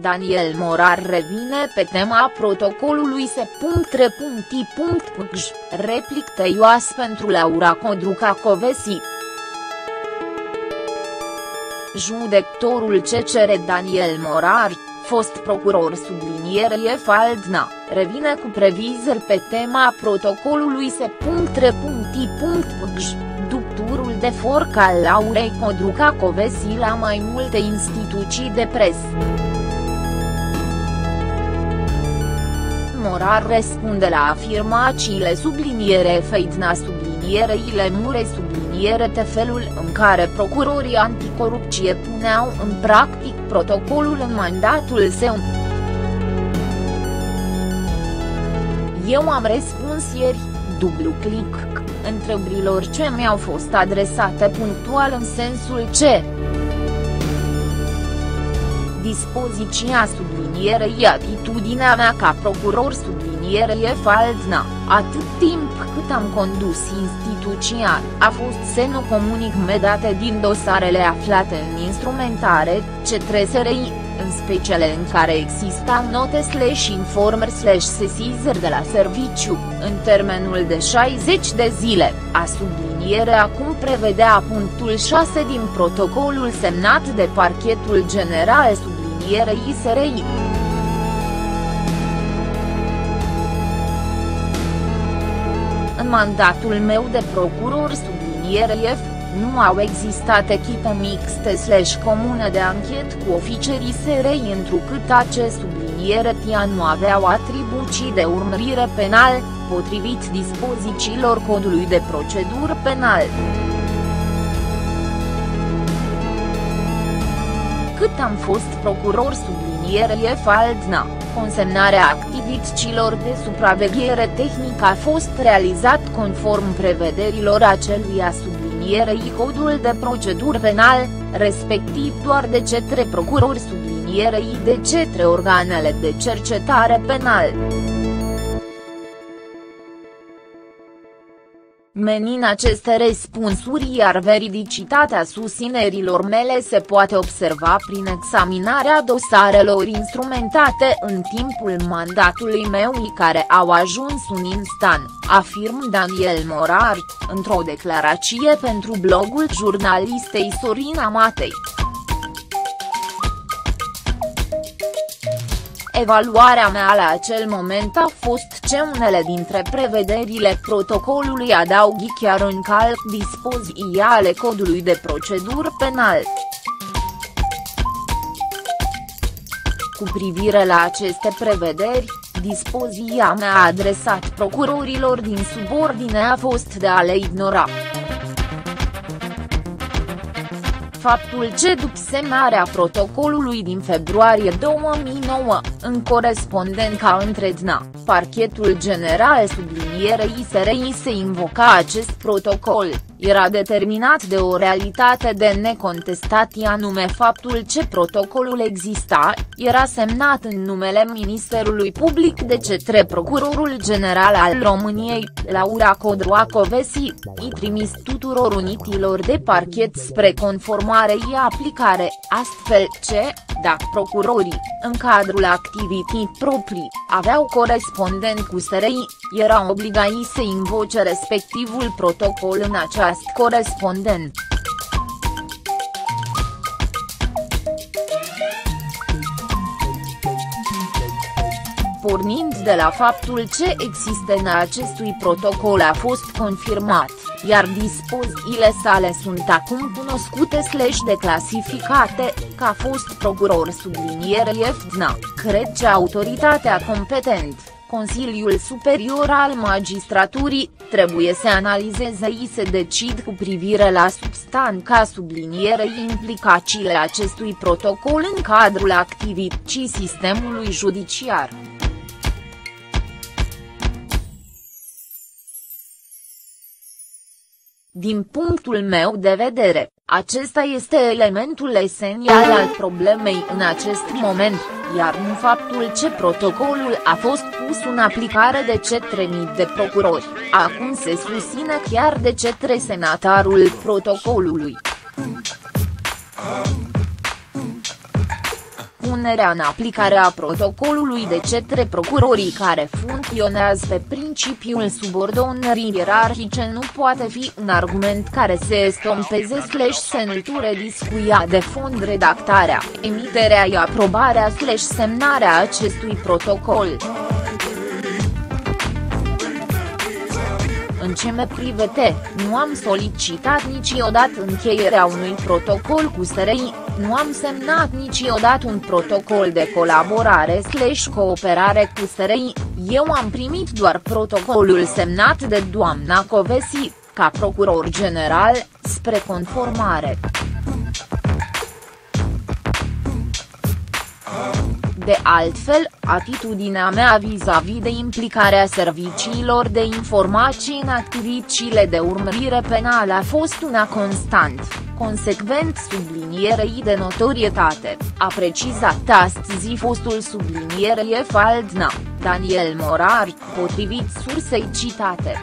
Daniel Morar revine pe tema protocolului se.3.i.pj, replic tăioas pentru Laura Codruca-Kövesi. Judecătorul CCR Daniel Morar, fost procuror sublinierei Faldna, revine cu previzări pe tema protocolului se.3.i.pj, după turul de forc al Laurei Codruca-Kövesi la mai multe instituții de presă. Morar răspunde la afirmațiile subliniere Faldna sublinierei Lemure subliniere de felul în care procurorii anticorupție puneau în practic protocolul în mandatul său. Eu am răspuns ieri, dublu click, întrebărilor ce mi-au fost adresate punctual în sensul ce dispoziția sublinierei atitudinea mea ca procuror sublinierei Faldna, atât timp cât am condus instituția, a fost să nu comunic medate din dosarele aflate în instrumentare, CTRSRI, în speciale în care existau note/informări/sesizări de la serviciu, în termenul de 60 de zile, a subliniere acum prevedea punctul 6 din protocolul semnat de Parchetul General sublinierei SRI. În mandatul meu de procuror sublinierei nu au existat echipe mixte/comune de anchetă cu ofițerii SRI întrucât acest subliniere nu aveau atribuții de urmărire penal, potrivit dispozițiilor codului de procedură penal. Cât am fost procuror sublinierei Faldna, consemnarea activităților de supraveghere tehnică a fost realizat conform prevederilor aceluia sublinierei codul de procedură penal, respectiv doar de către procurori sublinierei de către organele de cercetare penal. Menin aceste răspunsuri iar veridicitatea susținerilor mele se poate observa prin examinarea dosarelor instrumentate în timpul mandatului meu care au ajuns în instant, afirmă Daniel Morar, într-o declarație pentru blogul jurnalistei Sorina Matei. Evaluarea mea la acel moment a fost că unele dintre prevederile protocolului adaughi chiar încalc dispoziții ale codului de procedură penal. Cu privire la aceste prevederi, dispoziția mea adresat procurorilor din subordine a fost de a le ignora. Faptul că după semnarea protocolului din februarie 2009, în corespondența între DNA, Parchetul General sublinierei SRI se invoca acest protocol, era determinat de o realitate de necontestat anume faptul că protocolul exista, era semnat în numele Ministerului Public de către Procurorul General al României, Laura Codruca-Kövesi, i trimis tuturor unitilor de parchet spre conformare și aplicare, astfel că, dacă procurorii, în cadrul activității proprii, aveau corespondent cu SRI, erau obligați să invoce respectivul protocol în această corespondent. Pornind de la faptul că existența acestui protocol a fost confirmat, iar dispozițiile sale sunt acum cunoscute/declasificate, ca fost procuror sublinierei FDNA, cred că autoritatea competentă, Consiliul Superior al Magistraturii, trebuie să analizeze și să decid cu privire la substanța sublinierei implicațiile acestui protocol în cadrul activității sistemului judiciar. Din punctul meu de vedere, acesta este elementul esențial al problemei în acest moment, iar nu faptul că protocolul a fost pus în aplicare de către mii de procurori, acum se susține chiar de către semnatarul protocolului. Un punerea în aplicare a protocolului de către procurorii care funcționează pe principiul subordonării ierarhice nu poate fi un argument care se estompeze se înlăture discuția de fond redactarea, emiterea și aprobarea semnarea acestui protocol. În ce mă privește, nu am solicitat niciodată încheierea unui protocol cu SRI, nu am semnat niciodată un protocol de colaborare/cooperare cu SRI, eu am primit doar protocolul semnat de doamna Kövesi, ca procuror general, spre conformare. De altfel, atitudinea mea vis-a-vis de implicarea serviciilor de informații în activitățile de urmărire penală a fost una constant, consecvent sublinierei de notorietate, a precizat astăzi fostul subliniere Faldna, Daniel Morar, potrivit sursei citate.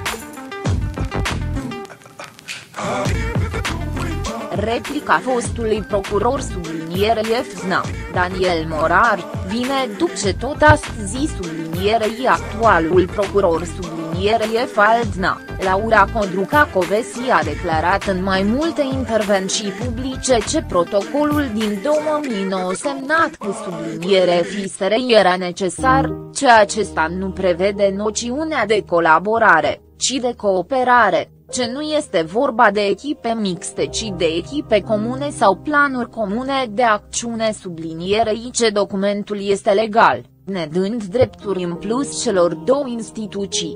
Replica fostului procuror sublinierei Faldna, Daniel Morar, vine după ce tot astăzi sublinierei actualul procuror sublinierei Faldna, Laura Codruca Kövesi a declarat în mai multe intervenții publice ce protocolul din 2009 semnat cu subliniere FSR era necesar, ce acesta nu prevede noțiunea de colaborare, ci de cooperare, ce nu este vorba de echipe mixte ci de echipe comune sau planuri comune de acțiune sublinierei ce documentul este legal, nedând drepturi în plus celor două instituții.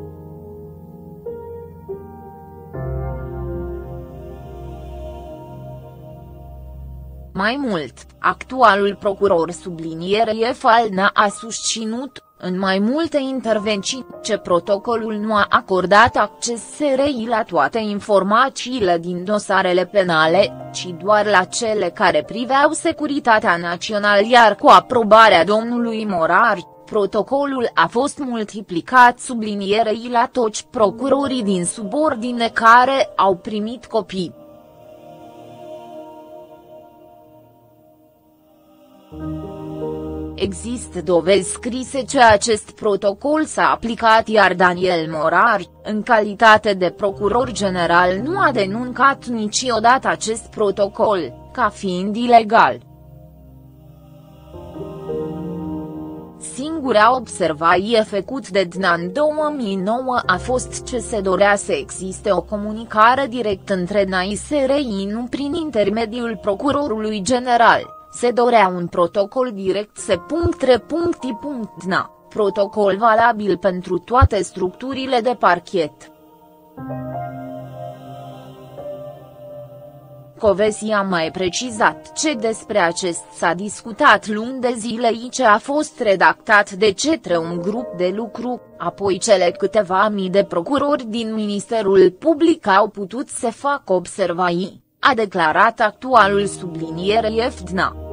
Mai mult, actualul procuror sublinierei Faldna a susținut, în mai multe intervenții, ce protocolul nu a acordat acces SRI la toate informațiile din dosarele penale, ci doar la cele care priveau securitatea națională, iar cu aprobarea domnului Morar, protocolul a fost multiplicat sublinierei la toți procurorii din subordine care au primit copii. Există dovezi scrise ce acest protocol s-a aplicat, iar Daniel Morar, în calitate de procuror general, nu a denunțat niciodată acest protocol, ca fiind ilegal. Singura observație făcută de DNA în 2009 a fost ce se dorea să existe o comunicare directă între DNA și SRI, nu prin intermediul procurorului general. Se dorea un protocol direct DNA, protocol valabil pentru toate structurile de parchet. Kövesi a mai precizat ce despre acest s-a discutat luni de zile și ce a fost redactat de către un grup de lucru, apoi cele câteva mii de procurori din Ministerul Public au putut să facă observații, a declarat actualul sublinierei Faldna.